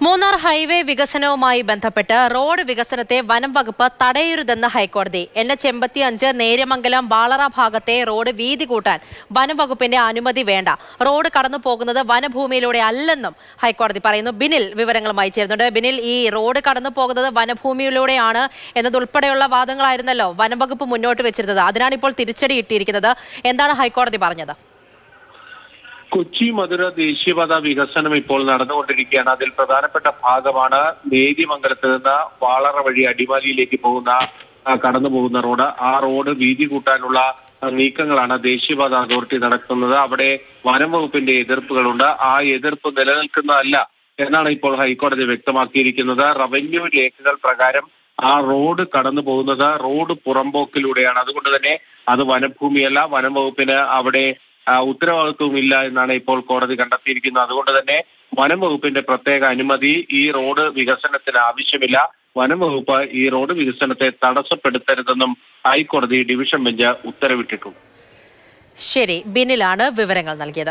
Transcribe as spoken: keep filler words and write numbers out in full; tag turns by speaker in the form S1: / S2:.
S1: Munnar highway വികസനവുമായി ബന്ധപ്പെട്ട് road വികസനത്തെ വനം വകുപ്പ് തടയരുതെന്ന് ഹൈക്കോടതി. എൻ എച്ച് എൺപത്തിയഞ്ച് നേര്യമംഗലം വാളറ ഭാഗത്തെ റോഡ് വീതി കൂട്ടാൻ വനം വകുപ്പിന്റെ അനുമതി വേണ്ട. റോഡ് കടന്നു പോകുന്നത് വനഭൂമിയിലൂടെ അല്ലെന്നും ഹൈക്കോടതി പറയുന്നു. ബിനിൽ വിവരങ്ങളുമായി ചേരുന്നുണ്ട്. ബിനിൽ, ഈ റോഡ് കടന്നു പോകുന്നത് വനഭൂമിയിലൂടെയാണ് എന്നതുൾപ്പെടെയുള്ള വാദങ്ങളായിരുന്നല്ലോ വനം വകുപ്പ് മുന്നോട്ട് വെച്ചിരുന്നത്. അതിനാണ് ഇപ്പോൾ തിരിച്ചടി ഇട്ടിരിക്കുന്നത്. എന്താണ് ഹൈക്കോടതി പറഞ്ഞത്?
S2: കൊച്ചി മധുര ദേശീയപാത വികസനം ഇപ്പോൾ നടന്നുകൊണ്ടിരിക്കുകയാണ്. അതിൽ പ്രധാനപ്പെട്ട ഭാഗമാണ് നേര്യമംഗലത്ത് നിന്ന് വാളറ വഴി അടിമാലിയിലേക്ക് പോകുന്ന കടന്നു പോകുന്ന റോഡ്. ആ റോഡ് വീതി കൂട്ടാനുള്ള നീക്കങ്ങളാണ് ദേശീയപാത അതോറിറ്റി നടത്തുന്നത്. അവിടെ വനം വകുപ്പിന്റെ എതിർപ്പുകളുണ്ട്. ആ എതിർപ്പ് നിലനിൽക്കുന്നതല്ല എന്നാണ് ഇപ്പോൾ ഹൈക്കോടതി വ്യക്തമാക്കിയിരിക്കുന്നത്. റവന്യൂ രേഖകൾ പ്രകാരം ആ റോഡ് കടന്നു പോകുന്നത് റോഡ് പുറമ്പോക്കിലൂടെയാണ്. അതുകൊണ്ട് തന്നെ അത് വനഭൂമിയല്ല. വനം വകുപ്പിന് അവിടെ ഉത്തരവാദിത്വമില്ല എന്നാണ് ഇപ്പോൾ കോടതി കണ്ടെത്തിയിരിക്കുന്നത്. അതുകൊണ്ട് തന്നെ വനം വകുപ്പിന്റെ പ്രത്യേക അനുമതി ഈ റോഡ് വികസനത്തിന് ആവശ്യമില്ല. വനം വകുപ്പ് ഈ റോഡ് വികസനത്തെ തടസ്സപ്പെടുത്തരുതെന്നും ഹൈക്കോടതി ഡിവിഷൻ ബെഞ്ച് ഉത്തരവിട്ടിട്ടുണ്ട്.
S1: ശരി, ബിനിലാണ് വിവരങ്ങൾ നൽകിയത്.